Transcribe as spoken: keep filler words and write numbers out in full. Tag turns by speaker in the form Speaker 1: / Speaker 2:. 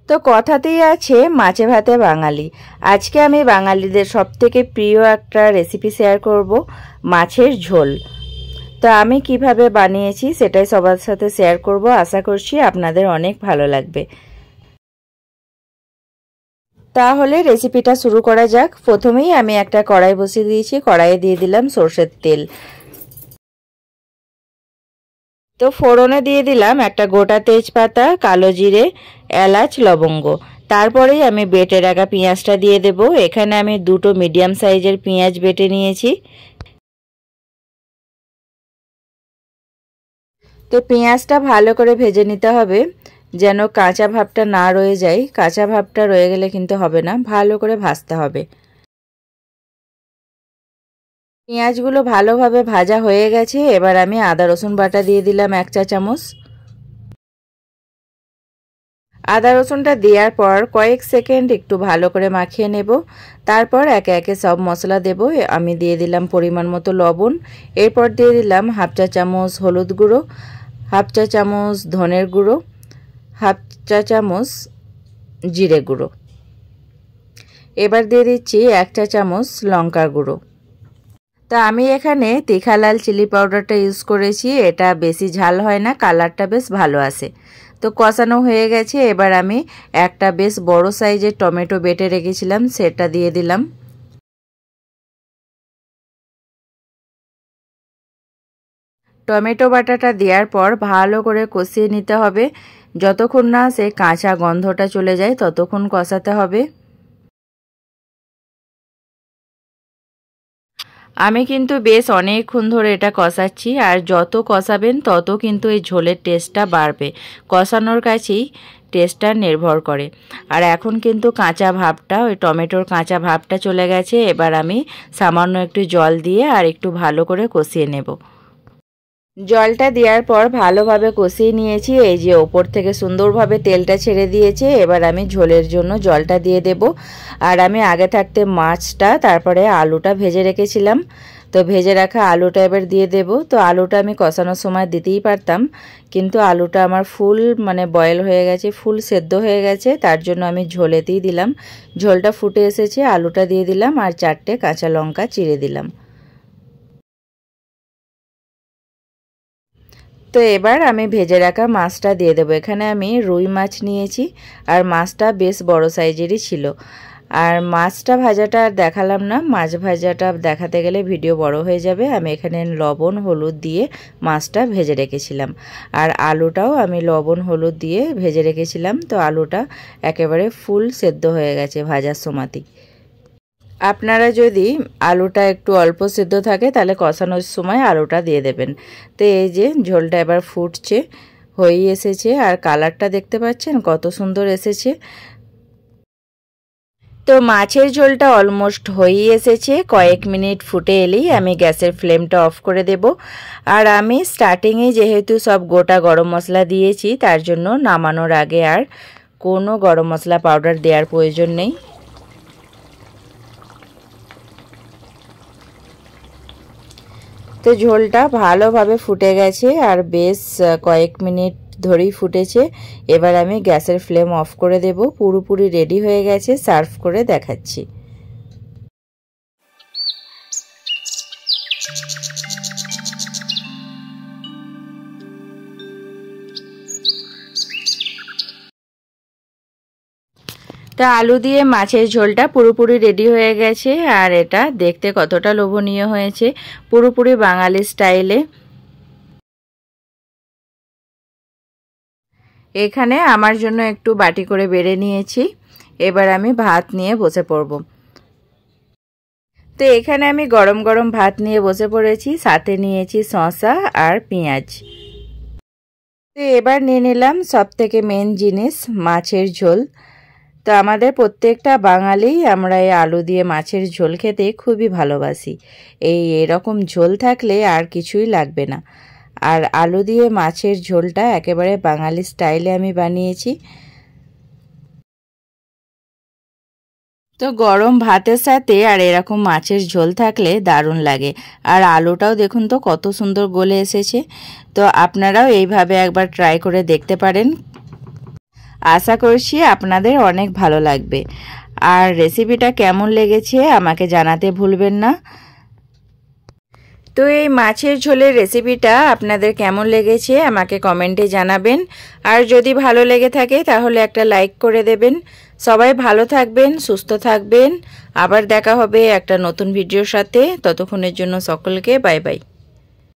Speaker 1: তো কথাতেই আছে মাছে ভাতে বাঙালি। আজকে আমি বাঙালিদের সবথেকে প্রিয় একটা রেসিপি শেয়ার করব, মাছের ঝোল। তো আমি কিভাবে বানিয়েছি সেটাই সবার সাথে শেয়ার করব। আশা করছি আপনাদের অনেক ভালো লাগবে। তাহলে রেসিপিটা শুরু করা যাক। প্রথমেই আমি একটা কড়াই বসিয়ে দিয়েছি। কড়াইয়ে দিয়ে দিলাম সরষের তেল। তো ফোড়নে দিয়ে দিলাম একটা গোটা তেজপাতা, কালো জিরে, এলাচ, লবঙ্গ। তারপরেই আমি বেটে রাখা পেঁয়াজটা দিয়ে দেব। এখানে আমি দুটো মিডিয়াম সাইজের পেঁয়াজ বেটে নিয়েছি। তো পেঁয়াজটা ভালো করে ভেজে নিতে হবে, যেন কাঁচা ভাবটা না রয়ে যায়। কাঁচা ভাবটা রয়ে গেলে কিন্তু হবে না, ভালো করে ভাজতে হবে। পেঁয়াজগুলো ভালোভাবে ভাজা হয়ে গেছে। এবার আমি আদা রসুন বাটা দিয়ে দিলাম এক চা চামচ। আদা রসুনটা দেওয়ার পর কয়েক সেকেন্ড একটু ভালো করে মাখিয়ে নেব। তারপর একে একে সব মশলা দেব। আমি দিয়ে দিলাম পরিমাণ মতো লবণ। এরপর দিয়ে দিলাম হাফ চা চামচ হলুদ গুঁড়ো, হাফ চা চামচ ধনের গুঁড়ো, হাফ চা চামচ জিরে গুঁড়ো। এবার দিয়ে দিচ্ছি এক চা চামচ লঙ্কার গুঁড়ো। তা আমি এখানে তিখা লাল চিলি পাউডারটা ইউজ করেছি। এটা বেশি ঝাল হয় না, কালারটা বেশ ভালো আসে। তো কষানো হয়ে গেছে। এবার আমি একটা বেশ বড় সাইজের টমেটো বেটে রেখেছিলাম, সেটা দিয়ে দিলাম। টমেটো বাটাটা দেওয়ার পর ভালো করে কষিয়ে নিতে হবে। যতক্ষণ না সে কাঁচা গন্ধটা চলে যায় ততক্ষণ কষাতে হবে। আমি কিন্তু বেশ অনেকক্ষণ ধরে এটা কষাচ্ছি, আর যত কষাবেন তত কিন্তু এই ঝোলের টেস্টটা বাড়বে। কষানোর কাছেই টেস্টটা নির্ভর করে। আর এখন কিন্তু কাঁচা ভাবটা, ওই টমেটোর কাঁচা ভাবটা চলে গেছে। এবার আমি সামান্য একটু জল দিয়ে আর একটু ভালো করে কষিয়ে নেব। জলটা দেওয়ার পর ভালোভাবে কষিয়ে নিয়েছি। এই যে ওপর থেকে সুন্দরভাবে তেলটা ছেড়ে দিয়েছে। এবার আমি ঝোলের জন্য জলটা দিয়ে দেব। আর আমি আগে থাকতে মাছটা, তারপরে আলুটা ভেজে রেখেছিলাম। তো ভেজে রাখা আলুটা এবার দিয়ে দেব। তো আলুটা আমি কষানোর সময় দিতেই পারতাম, কিন্তু আলুটা আমার ফুল মানে বয়েল হয়ে গেছে, ফুল সেদ্ধ হয়ে গেছে। তার জন্য আমি ঝোলেতেই দিলাম। ঝোলটা ফুটে এসেছে, আলুটা দিয়ে দিলাম আর চারটে কাঁচা লঙ্কা চিড়ে দিলাম। তো এবার আমি ভেজে রাখা মাছটা দিয়ে দেবো। এখানে আমি রুই মাছ নিয়েছি, আর মাছটা বেশ বড় সাইজেরই ছিল। আর মাছটা ভাজাটা আর দেখালাম না, মাছ ভাজাটা দেখাতে গেলে ভিডিও বড় হয়ে যাবে। আমি এখানে লবণ হলুদ দিয়ে মাছটা ভেজে রেখেছিলাম, আর আলুটাও আমি লবণ হলুদ দিয়ে ভেজে রেখেছিলাম। তো আলুটা একেবারে ফুল সেদ্ধ হয়ে গেছে ভাজার সময়তেই। আপনারা যদি আলুটা একটু অল্প সেদ্ধ থাকে তাহলে কষানোর সময় আলুটা দিয়ে দেবেন। তো এই যে ঝোলটা এবার ফুটছে, হয়েই এসেছে। আর কালারটা দেখতে পাচ্ছেন কত সুন্দর এসেছে। তো মাছের ঝোলটা অলমোস্ট হয়েই এসেছে। কয়েক মিনিট ফুটে এলেই আমি গ্যাসের ফ্লেমটা অফ করে দেব। আর আমি স্টার্টিংয়ে যেহেতু সব গোটা গরম মশলা দিয়েছি, তার জন্য নামানোর আগে আর কোনো গরম মশলা পাউডার দেওয়ার প্রয়োজন নেই। তো ঝোলটা ভালোভাবে ফুটে গেছে, আর বেশ কয়েক মিনিট ধরেই ফুটেছে। এবার আমি গ্যাসের ফ্লেম অফ করে দেব। পুরোপুরি রেডি হয়ে গেছে, সার্ভ করে দেখাচ্ছি। তা আলু দিয়ে মাছের ঝোলটা পুরোপুরি রেডি হয়ে গেছে। আর এটা দেখতে কতটা লোভনীয় হয়েছে, পুরোপুরি বাঙালি স্টাইলে। এখানে আমার জন্য একটু বাটি করে বেড়ে নিয়েছি। এবার আমি ভাত নিয়ে বসে পড়ব। তো এখানে আমি গরম গরম ভাত নিয়ে বসে পড়েছি, সাথে নিয়েছি শসা আর পেঁয়াজ। তো এবার নিয়ে নিলাম সব থেকে মেন জিনিস, মাছের ঝোল। তো আমাদের প্রত্যেকটা বাঙালি আমরা এই আলু দিয়ে মাছের ঝোল খেতে খুবই ভালোবাসি। এই এরকম ঝোল থাকলে আর কিছুই লাগবে না। আর আলু দিয়ে মাছের ঝোলটা একেবারে বাঙালি স্টাইলে আমি বানিয়েছি। তো গরম ভাতের সাথে আর এরকম মাছের ঝোল থাকলে দারুণ লাগে। আর আলুটাও দেখুন তো কত সুন্দর গলে এসেছে। তো আপনারাও এইভাবে একবার ট্রাই করে দেখতে পারেন। আশা করছি আপনাদের অনেক ভালো লাগবে। আর রেসিপিটা কেমন লেগেছে আমাকে জানাতে ভুলবেন না। তো এই মাছের ঝোলের রেসিপিটা আপনাদের কেমন লেগেছে আমাকে কমেন্টে জানাবেন। আর যদি ভালো লেগে থাকে তাহলে একটা লাইক করে দেবেন। সবাই ভালো থাকবেন, সুস্থ থাকবেন। আবার দেখা হবে একটা নতুন ভিডিওর সাথে। ততক্ষণের জন্য সকলকে বাই বাই।